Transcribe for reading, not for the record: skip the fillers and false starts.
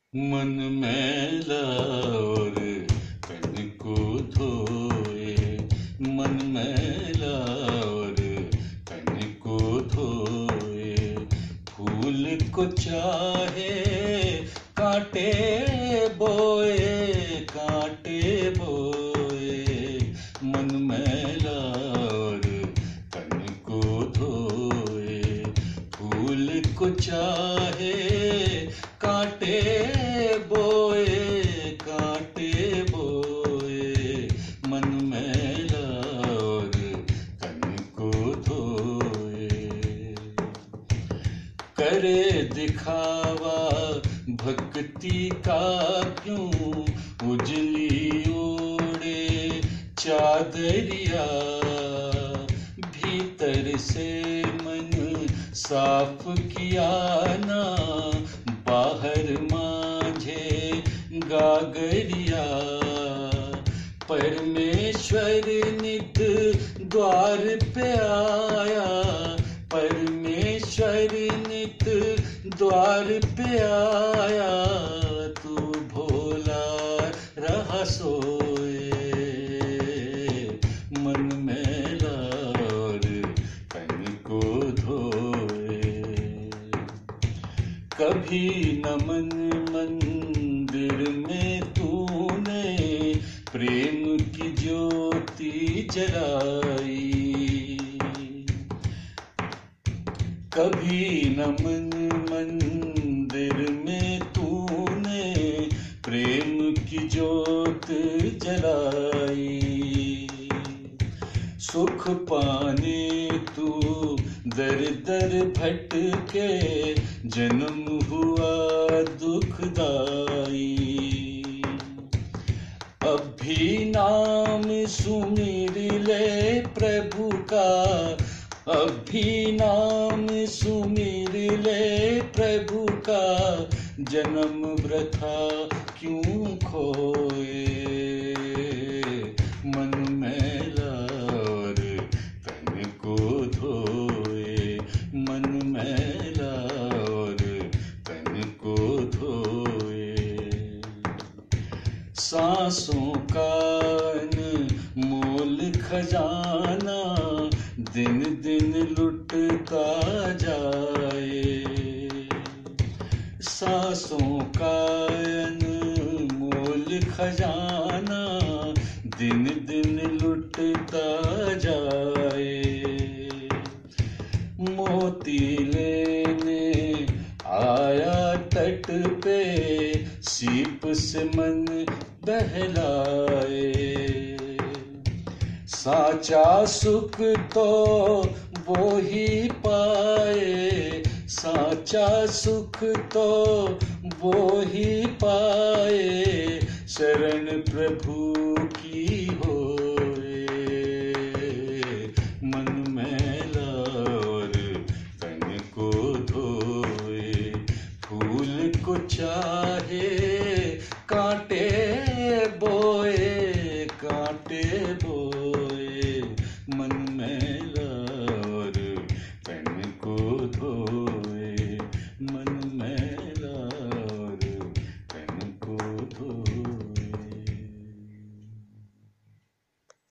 मन मैला और तन को धोए, मन मैला और तन को धोए। फूल को चाहे कांटे बोए, कांटे बोए। मन मैला और तन को धोए। फूल को चाहे कांटे बोए, कांटे बोए। मन मैला और तन को धोए। करे दिखावा भक्ति का क्यों, उजली ओढ़े चादरिया। भीतर से मन साफ किया ना, बाहर मांझे गागरिया। परमेश्वर नित द्वार पे आया, परमेश्वर नित द्वार पे आया। तू भोला रहा सोए, मन मैला और तन को धोए। कभी नमन मंदिर में तूने प्रेम की ज्योति जलाई। कभी नमन मंदिर में तूने प्रेम की ज्योत जलाई। सुख पाने तू दर दर भटके, जन्म हुआ दुखदाई। अब भी नाम सुमिर ले प्रभु का, अब भी नाम सुमिर ले प्रभु का। जन्म वृथा क्यों खोए, मन मैला और तन को धोए। मन मैला और तन को धोए। सांसों का अनमोल खजाना दिन दिन लुटता जाए। सांसों का अनमोल खजाना दिन दिन लुटता जाए। मोती लेने आया तट पे, सीप से मन बहलाए। साचा सुख तो वो ही पाए, साचा सुख तो वो ही पाए। शरण प्रभु की होए, मन मैला और तन को धोए। फूल को चाहे कांटे बोए, कांटे बोए। मन में